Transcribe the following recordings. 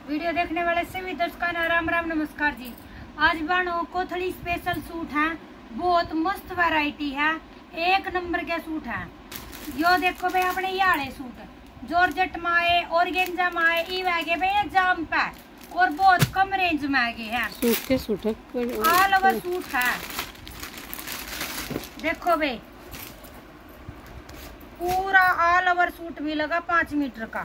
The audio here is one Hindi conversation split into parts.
वीडियो देखने वाले सभी दर्शकों ने राम राम नमस्कार जी। आज बानो कोथली स्पेशल सूट है, बहुत मस्त वैरायटी है, एक नंबर के सूट है। यो देखो भाई अपने ये आले सूट जॉर्जेट माए ऑर्गेन्जा माए ई वागे भाई जाम पे और बहुत कम रेंज में आगे है। सूट के सूट है, ऑल ओवर सूट है। देखो भाई पूरा ऑल ओवर सूट मिलेगा 5 मीटर का।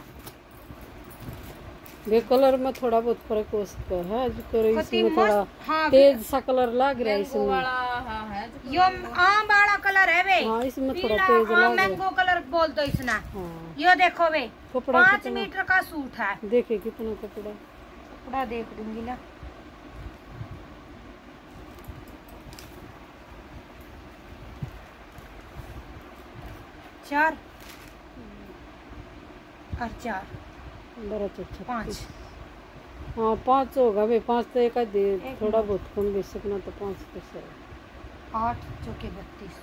ये कलर में थोड़ा बहुत फर्क हो सकता है, जो इसमें थोड़ा हाँ, तेज सा कलर लग रहा है इसमें। यो आम वाला कलर है वे। हाँ, इसमें थोड़ा तेज लग रहा है। मैंगो कलर बोल दो इसने। हाँ। यो देखो वे 5 कितना? मीटर का सूट है। देखे कितना कपड़ा देख दूंगी ना। चार और 4 बड़ा अच्छा 5। हाँ 5 होगा भाई, 5 तो एक दे थोड़ा बहुत कम बेच सकना तो 5 तो सही। 8 चौके 32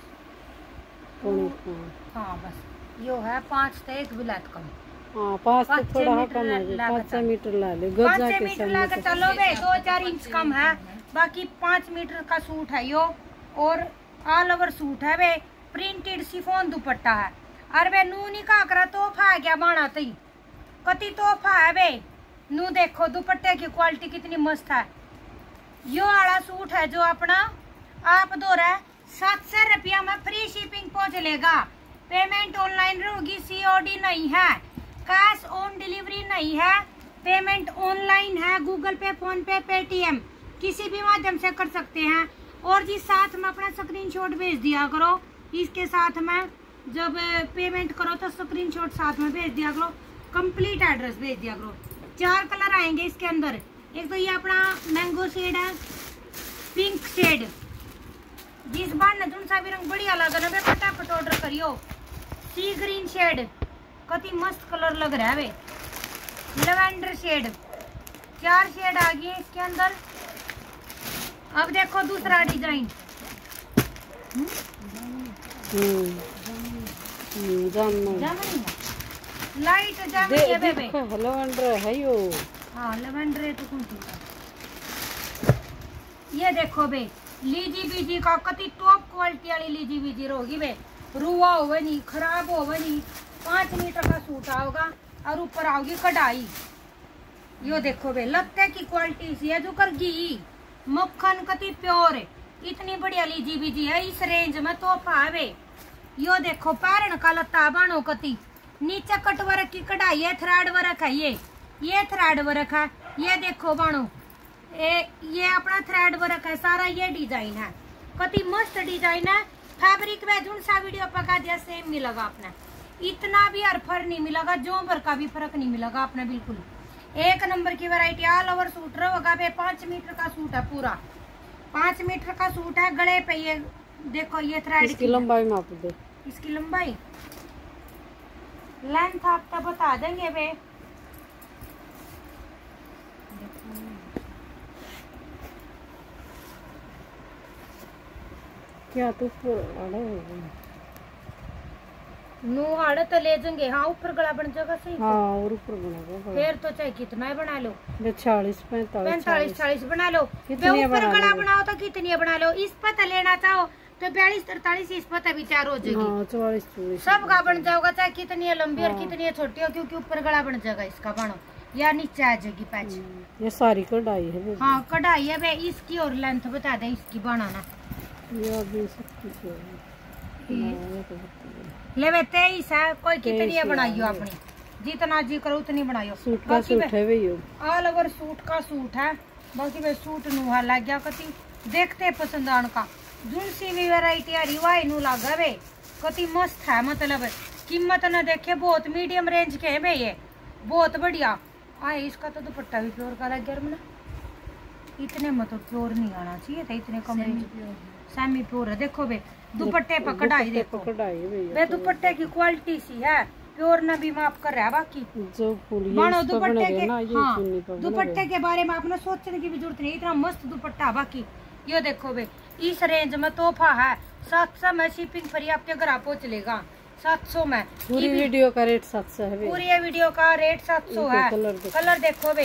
हाँ बस यो है 5 तो एक बिलात कम। हाँ 5 तो थोड़ा कम है, 5 मीटर ला ले 5 मीटर लाकर चलो बे 2-4 इंच कम है, बाकी 5 मीटर का सूट है यो। और ऑल ओवर सूट है वे, प्रिंटेड शिफॉन दुपट्टा है। अरे वे नू नहीं का करा तोहफा है क्या बाना तई कति तोहफा है वे। नू देखो दुपट्टे की क्वालिटी कितनी मस्त है। यो वाला सूट है जो अपना आप दो रहा 700 रुपया में फ्री शिपिंग पहुंच लेगा। पेमेंट ऑनलाइन होगी, COD नहीं है, कैश ऑन डिलीवरी नहीं है। पेमेंट ऑनलाइन है, Google pay, phone pay, Paytm किसी भी माध्यम से कर सकते हैं। और जी साथ में अपना स्क्रीनशॉट भेज दिया करो, इसके साथ में जब पेमेंट करो तो स्क्रीनशॉट साथ में भेज दिया करो, कंप्लीट एड्रेस भेज दिया करो। 4 कलर आएंगे इसके अंदर। एक तो ये अपना मैंगो शेड है, पिंक शेड, जिस बार न तुम सा भी रंग बढ़िया लगा ना फटाफट ऑर्डर करियो। सी ग्रीन शेड कति मस्त कलर लग रहा है वे। लेवेंडर शेड 4 शेड आ गई इसके अंदर। अब देखो दूसरा डिजाइन लाइट जामुनी है बेबे। लेवेंडर है यो। हाँ लेवेंडर है तो कौन सी। ये देखो बे लीजी बीजी का कति टॉप क्वालिटी वाली लीजी बीजी होगी बे, रुआ होवे नहीं, खराब होवे नहीं। 5 मीटर का सूट आओगा और ऊपर आओगी कढ़ाई। यो देखो बे लत्ते की क्वालिटी सी है जो कर घी मक्खन कति प्योर है, इतनी बढ़िया लीजी बीजी है। इस रेंज में तोहफा है वे। यो देखो पैरण का लत्ता बानो कति, नीचे कट वर्क की कढ़ाई है, थ्रेड वर्क है, ये थ्रेड वर्क है। ये देखो बानो ये अपना थ्रेड वर्क है सारा, ये डिजाइन है कति मस्त डिजाइन है। फैब्रिक में जो सा वीडियो पका दिया सेम मिलेगा अपना, इतना भी अरफर नहीं मिलेगा, जो भर का भी फर्क नहीं मिलेगा अपना। बिल्कुल एक नंबर की वैरायटी ऑल ओवर सूट रहेगा। 5 मीटर का सूट है, पूरा 5 मीटर का सूट है। गले पे ये देखो ये थ्रेड की लंबाई माप दे। इसकी लंबाई लेंथ आपका बता देंगे वे। क्या तो नू आड़े तो ले जाएंगे। हाँ ऊपर गला बन जाएगा सही। हाँ और ऊपर बना फिर तो चाहे कितना ही बना लो, 40 45 40 बना लो। ऊपर गला बनाओ तो कितनी बना लो। इस पता लेना चाहो तो 42 43 इस पता भी 4 हो जाएगी। हाँ, 44 सब का बन जाएगा, चाहे कितनी लंबी और कितनी छोटी हो, क्योंकि ऊपर गला बन जाएगा इसका बनो या नीचे आ जाएगी पैच। ये सारी कढ़ाई है। हाँ कढ़ाई है वे। इसकी और लेंथ बता दे इसकी बनाना। ले वे 23 है, कोई कितनी बनाइयो अपनी, जितना जी करो उतनी बनाइयो। सूट का सूट है वे, ऑल ओवर सूट का सूट है। बाकी वे सूट नुहा लग गया कति देखते पसंद आने का। दूसरी भी वैरायटी आ रही नू लगा वे कति मस्त है। मतलब कीमत न देखे, बहुत मीडियम रेंज के है वे, ये बहुत बढ़िया आए। इसका तो दुपट्टा भी प्योर का लग गया, इतने मतलब प्योर नहीं आना चाहिए था, इतने कम रेंज सेमी प्योर है। देखो बे दुपट्टे पर कढ़ाई देखो बे, दुपट्टे की क्वालिटी सी है, प्योर न भी माफ कर रहा है। बाकी जो मानो दुपट्टे के, हाँ दुपट्टे के बारे में आपने सोचने की भी जरूरत नहीं, इतना मस्त दुपट्टा। बाकी ये देखो बे इस रेंज में तोहफा है। 700 में शिपिंग फ्री आपके घर पहुंच लेगा। 700 में पूरी वीडियो का रेट 700 है। पूरी वीडियो का रेट 700 है। कलर देखो बे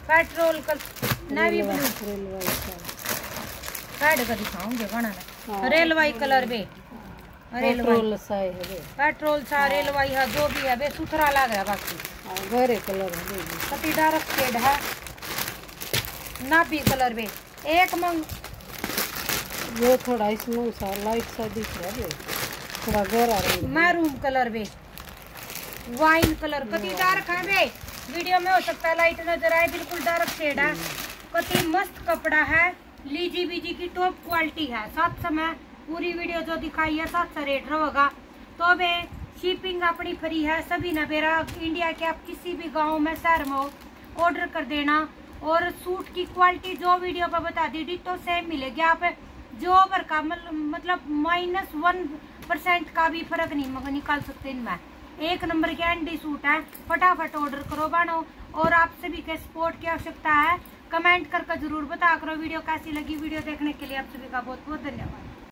पेट्रोल का नेवी ब्लू रेलवाई साइड का दिखाऊंगे बना हाँ। रेलवाई कलर बे पेट्रोल साई है बे पेट्रोल सा रेलवाई है जो भी है बे सुथरा लग रहा है। बाकी गहरे कलर है बे कति डार्क शेड है नाबी कलर बे एक मंग वो थोड़ा इसमें सा लाइट सा दिख रहा है बे थोड़ा गहरा रंग मैरून कलर बे वाइन कलर कति डार्क है बे वीडियो में हो सकता है लाइट नजर आए बिल्कुल डार्क शेड है। कति मस्त कपड़ा है लीजी बीजी की टॉप क्वालिटी है। 700 में पूरी वीडियो जो दिखाई है 700 रेट रहेगा। तो वे शिपिंग अपनी फ्री है सभी ना बेरा इंडिया के आप किसी भी गांव में शहर में हो ऑर्डर कर देना। और सूट की क्वालिटी जो वीडियो पर बता दी डिटो सेम मिलेगी। आप जो ओवर का मतलब -1% का भी फर्क नहीं निकाल सकते इनमें। एक नंबर कैंडी सूट है फटाफट ऑर्डर करो बनो। और आपसे भी क्या सपोर्ट की आवश्यकता है कमेंट करके जरूर बता करो। वीडियो कैसी लगी वीडियो देखने के लिए आप सभी का बहुत बहुत धन्यवाद।